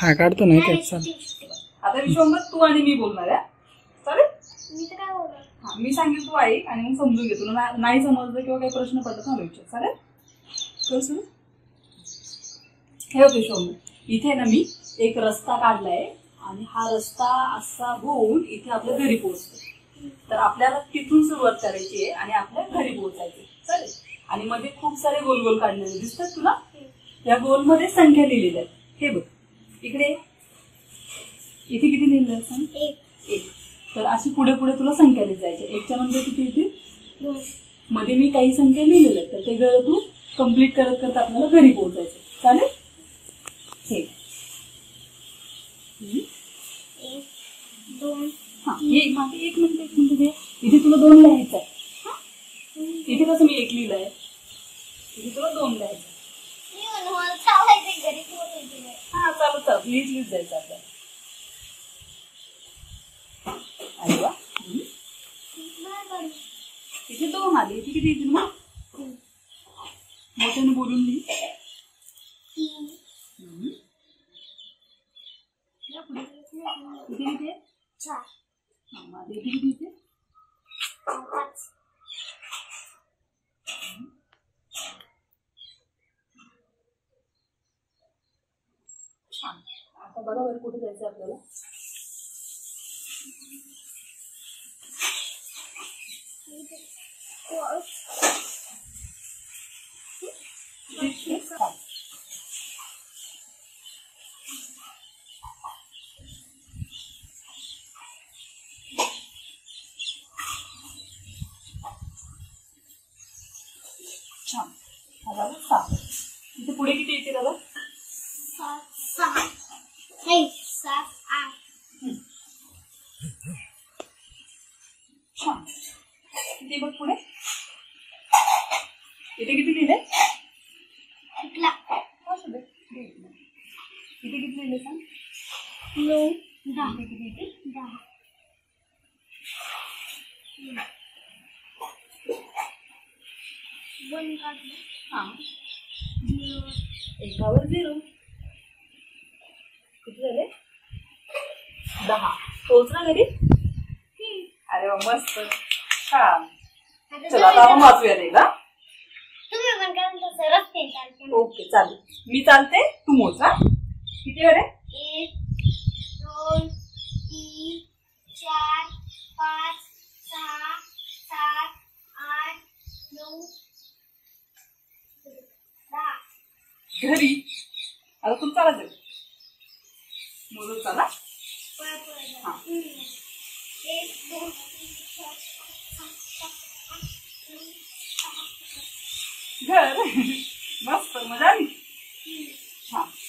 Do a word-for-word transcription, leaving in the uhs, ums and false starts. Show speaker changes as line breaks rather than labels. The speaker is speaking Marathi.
हा काढतो ना एक चाल.
आता विश्वंभर तू आणि मी बोलणार आहे, चालेल?
मी तर काय बोलणार?
हा, मी सांगेल तू ऐक आणि मग समजून घे. तुला नाही समजलं किंवा काही प्रश्न पडला तर मला विचार, चालेल? कर सुरू. हे होते विश्वंभर, इथे ना मी एक रस्ता काढलाय आणि हा रस्ता असा होऊन इथे आपल्या घरी पोहोचतो. तर आपल्याला तिथून सुरुवात करायची आहे आणि आपल्या घरी पोहोचायचे, चालेल? आणि मध्ये खूप सारे गोल गोल काढलेले दिसतात तुला. या गोल मध्ये संख्या लिहिलेल्या आहेत. हे बघ इकडे, इथे किती लिहिलं आहे सांग?
एक.
एक. तर अशी पुढे पुढे तुला संख्या लिहित जायच्या. एकच्या नंतर किती येते?
दोन.
मध्ये मी काही संख्या लिहिलेल्या आहेत, तर ते गळ तू कम्प्लीट करत करत आपल्याला घरी पोहोचायचं, चालेल? हे
एक, दोन.
हा, एक मागे एक मिनिट एक मिनिट घे. इथे तुला दोन लिहायचं आहे. इथे कसं मी एक लिहिलंय, इथे तुला दोन लिहायचं.
मला चालायचं घरी पोहोचायचं.
हा चालू चालू लिहित लिहित जायचं आपल्याला. अरे वा. इथे दोन आले, इथे किती येतील मग? मोठ्याने बोलून लिही.
तीन.
किती किती?
चार.
माझे इथे किती येते?
पाच.
छान. आता बघा बरं कुठे जायचं आपल्याला. छान. आता सात. इथे पुढे किती येते दादा?
सात. सहा. नाही, सात. आठ.
छान. किती बघ पुढे? इथे किती लिहिले?
कुठला?
असू दे. इथे किती लिहिले सांग?
नऊ. दहा.
इथे किती येते?
दहा. वन काढलं.
हा.
झिरो.
एकावर झिरो. किती झाले? दहा. पोहोचला घरी? अरे वा, मस्त. छान. चला आता आपण वाचूया एकदा.
तुम्ही पण काय म्हणता रस्ते चालते.
ओके चालेल. मी चालते, तू मोज. हा, किती वेळ आहे?
एक, दोन, तीन, चार, पाच, सहा, सात, आठ, नऊ, दहा.
घरी. आता तुम चालायचं मोजून चाला. हा.
एक, दोन, तीन, चार, पाच, सहा, सात, आठ, नऊ, दहा.
घर. मस्त. मजा आली. छान.